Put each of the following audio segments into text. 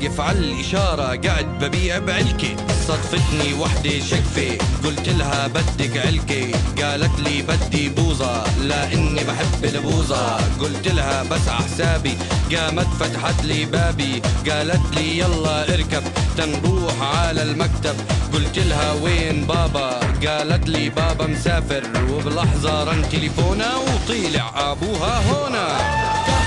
واقف على الإشارة قاعد ببيع بعلكي. صدفتني وحدة شقفة قلت لها بدك علكي، قالت لي بدي بوظة لاني بحب البوظة. قلت لها بس عحسابي، قامت فتحت لي بابي قالت لي يلا اركب تنروح على المكتب. قلت لها وين بابا؟ قالت لي بابا مسافر، وبلحظة رن تليفونها وطيلع ابوها هنا.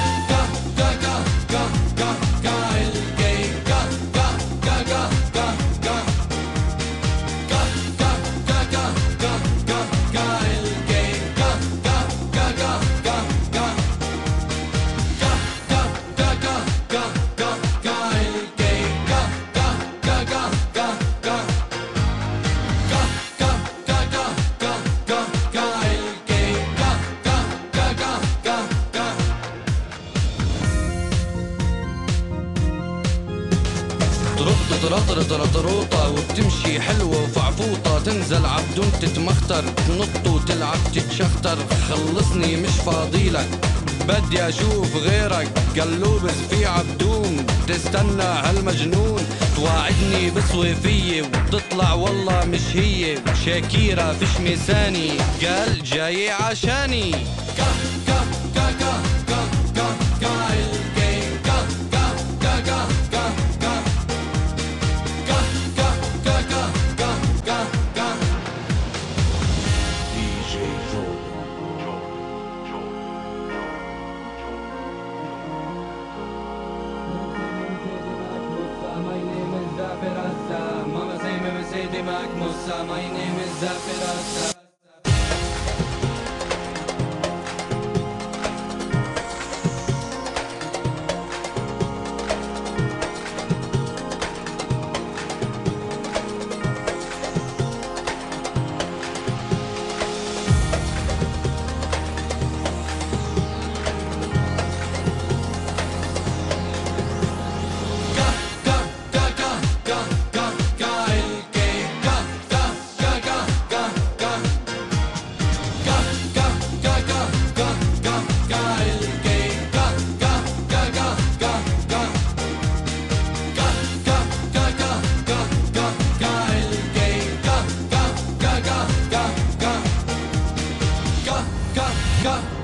ترطرطرطروطة وبتمشي حلوة وفعفوطة، تنزل عبدون تتمختر تنط وتلعب تتشختر. خلصني مش فاضيلك بدي اشوف غيرك، قلوبس في عبدون تستنى هالمجنون. تواعدني بصويفية وتطلع والله مش هي، شاكيرة فيش ميساني قال جاي عشاني. Mama say me Mercedes Mac Musa, my name is Zafirasa. Go!